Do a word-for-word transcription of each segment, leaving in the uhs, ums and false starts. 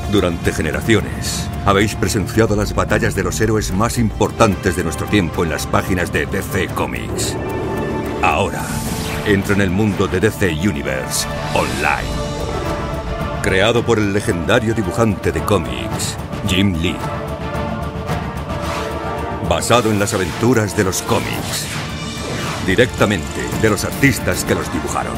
Durante generaciones, habéis presenciado las batallas de los héroes más importantes de nuestro tiempo en las páginas de D C Comics. Ahora, entra en el mundo de D C Universe Online. Creado por el legendario dibujante de cómics, Jim Lee. Basado en las aventuras de los cómics. Directamente de los artistas que los dibujaron.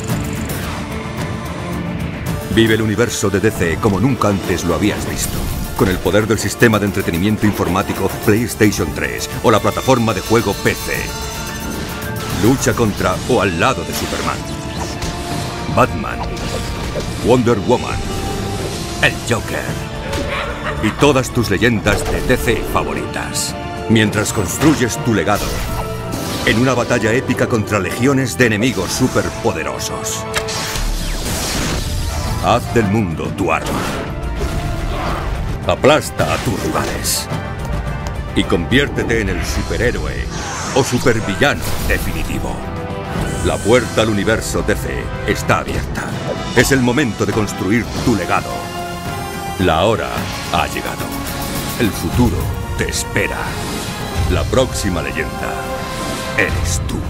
Vive el universo de D C como nunca antes lo habías visto. Con el poder del sistema de entretenimiento informático PlayStation tres o la plataforma de juego P C. Lucha contra o al lado de Superman, Batman, Wonder Woman, el Joker y todas tus leyendas de D C favoritas. Mientras construyes tu legado en una batalla épica contra legiones de enemigos superpoderosos. Haz del mundo tu arma. Aplasta a tus rivales. Y conviértete en el superhéroe o supervillano definitivo. La puerta al universo D C está abierta. Es el momento de construir tu legado. La hora ha llegado. El futuro te espera. La próxima leyenda eres tú.